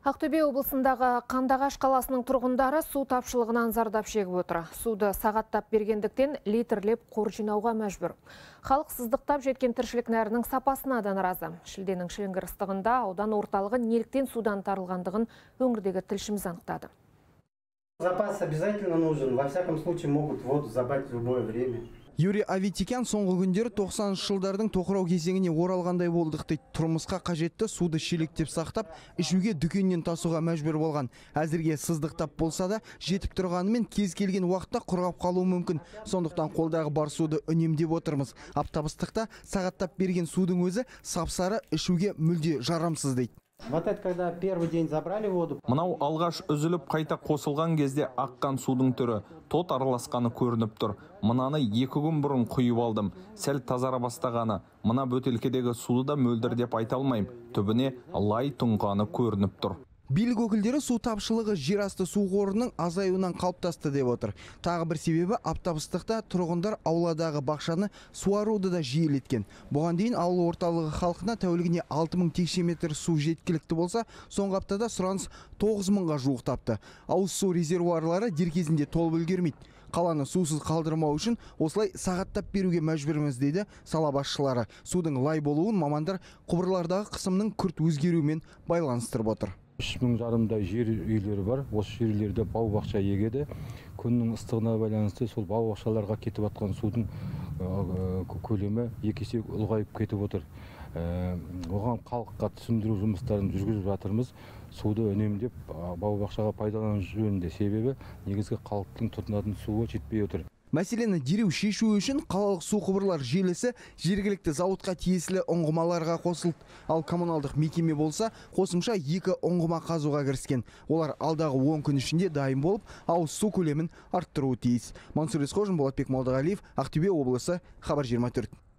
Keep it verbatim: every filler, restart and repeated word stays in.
Ақтөбе облысындағы Қандағаш қаласының тұрғындары су тапшылығынан зардап шегіп отыр. Суды сағаттап бергендіктен литрлеп қор жинауға мәжбүр. Халық сыздықтап жеткен тіршілік нәрінің сапасына да наразы. Шілденің шіліңгір ыстығында аудан орталығы неліктен судан тарылғандығын өңірдегі тілшіміз анықтады. Запас обязательно нужен. Во всяком случае могут воду забрать в любое время. Юрий Аветикян соңғы күндері тоқсаныншы жылдардың тоқырау кезеңіне оралғандай болдық дейді. Тұрмысқа қажетті суды шелектеп сақтап, ішуге дүкеннен тасуға мәжбүр болған. Әзірге сыздықтап болса да, жетіп тұрғанымен кез келген уақытта құрғап қалуы мүмкін. Сондықтан қолдағы бар суды үнемдеп отырмыз. Аптап-ыстықта сағаттап берген судың өзі сапсары, ішуге мүлде жарамсыз дейді. Вот это когда первый день забрали воду. Мынау алғаш үзіліп қайта қосылған кезде аққан судың түрі тот араласқаны көрініп тұр. Мынаны екі күн бұрын құйып алдым. Сәл тазара бастағаны. Мына бөтелкедегі суды да мөлдір деп айта алмайым. Түбіне лай тұнғаны көрініп тұр. Билік өкілдері су тапшылығы жерасты су қорының азаюынан қалыптасты деп отыр. Тағы бір себебі аптап ыстықта тұрғындар ауладағы бақшаны суаруды да жиілеткен. Бұған дейін ауыл орталығы халқына тәулігіне алты мың текше метр су жеткілікті болса, соңғы аптада сұраныс тоғыз мыңға жуықтапты. Ауыз су резервуарлары дер кезінде толып үлгермейді. Қаланы сусыз қалдырмау үшін осылай сағаттап беруге мәжбүрміз дейді сала басшылары. Судың лай болуын мамандар құбырлардағы қысымның күрт өзгеруімен байланыстырып отыр. үш мың жарымдай жер үйлері бар. Осы жер үйлерде бау-бақша егеді. Күннің ыстығына байланысты сол бау-бақшаларға кетіп жатқан судың көлемі екі есе ұлғайып кетіп отыр. Оған халыққа түсіндіру жұмыстарын жүргізіп жатырмыз. Суды үнемдеп бау-бақшаға пайдалану жөнінде, себебі негізгі халықтың тұтынатын суы жетпей отыр. Мәселені дереу шешу үшін қалалық су құбырлар желісі жергілікті зауытқа тиесілі ұңғымаларға қосылды. Ал коммуналдық мекеме болса, қосымша екі ұңғыма қазуға кіріскен. Олар алдағы он күн ішінде дайын болып, ауыз су көлемін арттыруы тиіс. Мансұр Есқожин, Болатбек Молдағалиев, Ақтөбе облысы, Хабар жиырма төрт.